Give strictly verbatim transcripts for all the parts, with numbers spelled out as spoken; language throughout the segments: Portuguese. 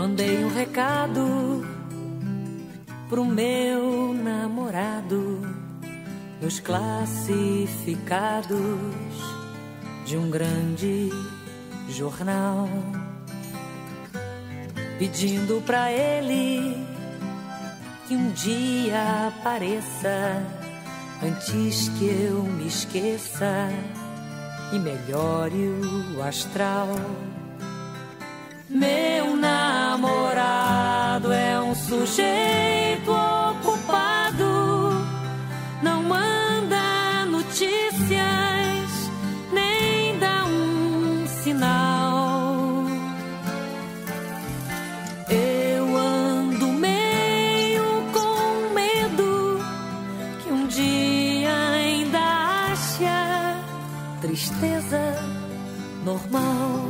Mandei um recado pro meu namorado nos classificados de um grande jornal, pedindo pra ele que um dia apareça antes que eu me esqueça e melhore o astral. Meu namorado é um sujeito ocupado, não manda notícias, nem dá um sinal. Eu ando meio com medo que um dia ainda ache a tristeza normal.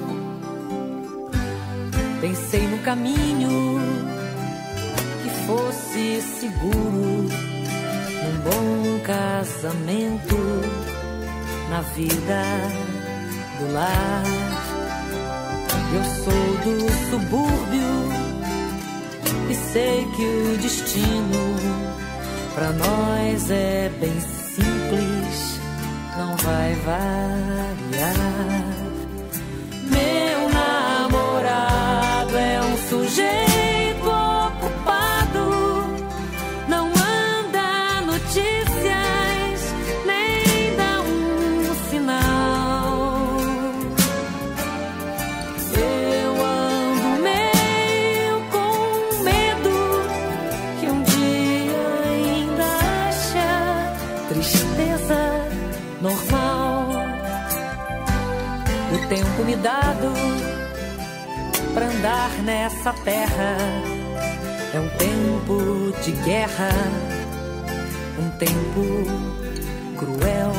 Pensei no caminho que fosse seguro, num bom casamento, na vida do lar. Eu sou do subúrbio e sei que o destino pra nós é bem simples, não vai variar. Meu namorado é um sujeito ocupado, não manda notícias, nem dá um sinal. Eu ando meio com medo que um dia ainda acha tristeza normal. O tempo me dado pra andar nessa terra é um tempo de guerra, um tempo cruel.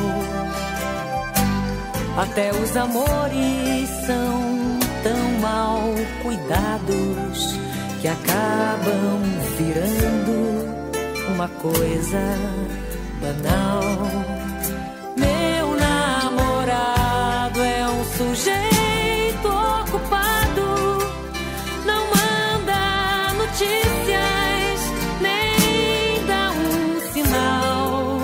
Até os amores são tão mal cuidados que acabam virando uma coisa banal. Meu namorado é um sujeito ocupado, não manda notícias, nem dá um sinal.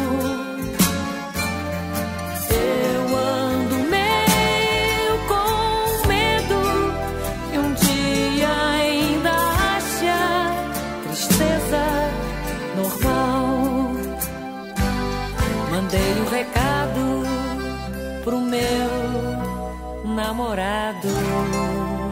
Eu ando meio com medo que um dia ainda acha tristeza normal. Mandei um recado pro meu namorado.